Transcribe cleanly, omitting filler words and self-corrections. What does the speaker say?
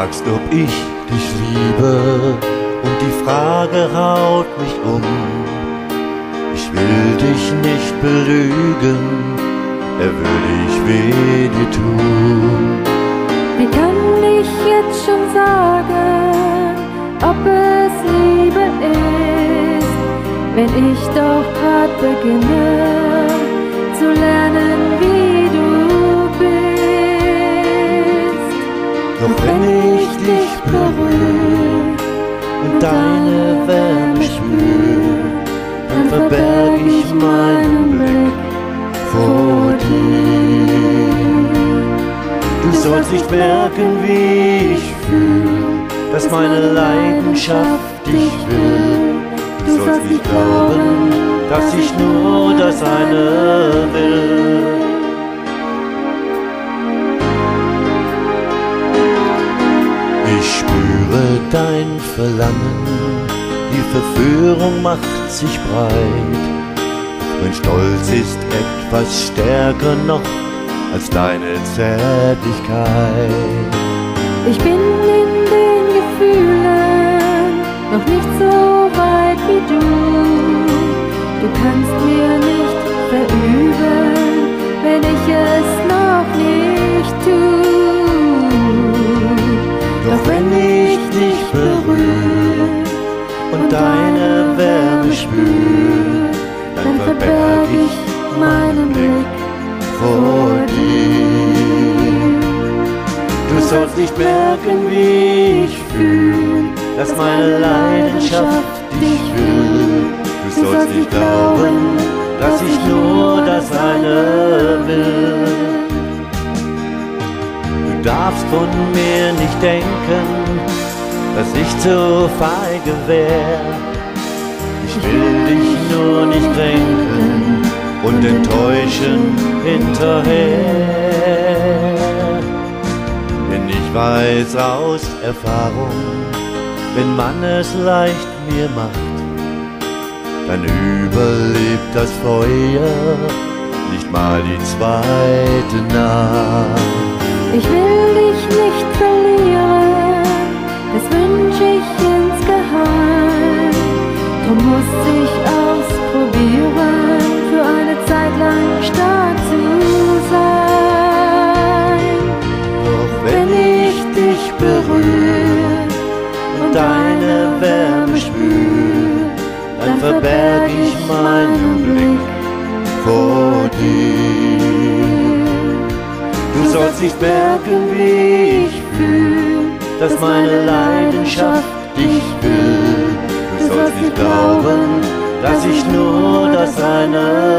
fragst, ob ich dich liebe, und die Frage haut mich um. Ich will dich nicht belügen, würde ich weh dir tun. Wie kann ich jetzt schon sagen, ob es Liebe ist, wenn ich doch grad beginne zu lernen, wie du bist? Doch wenn ich dich berühre und deine Wärme spüre, dann verberg ich meinen Blick vor dir. Du sollst nicht merken, wie ich fühl, dass meine Leidenschaft dich will. Du sollst nicht glauben, dass ich nur das eine will. Ich spüre dein Verlangen, die Verführung macht sich breit. Mein Stolz ist etwas stärker noch als deine Zärtlichkeit. Ich bin in den Gefühlen noch nicht so weit wie du. Du kannst mir nicht verübeln, wenn ich es noch nicht tue. Doch wenn ich dich berühre und deine Wärme spüre, dann verberg ich meinen Blick vor dir. Du sollst nicht merken, wie ich fühl, dass meine Leidenschaft dich will. Du sollst nicht glauben, dass ich nur das eine will. Du darfst von mir nicht denken, dass ich zu feige wär. Ich will dich nur nicht kränken und enttäuschen hinterher. Denn ich weiß aus Erfahrung, wenn man es leicht mir macht, dann überlebt das Feuer nicht mal die zweite Nacht. Ich will dich nicht verlieren, das wünsch ich insgeheim. Drum muss ich ausprobieren, für eine Zeit lang stark zu sein. Doch wenn ich dich berühre und deine Wärme spüre, dann verberg ich meinen Blick vor dir. Du sollst nicht merken, wie ich fühl, dass meine Leidenschaft dich will. Du sollst nicht glauben, dass ich nur das eine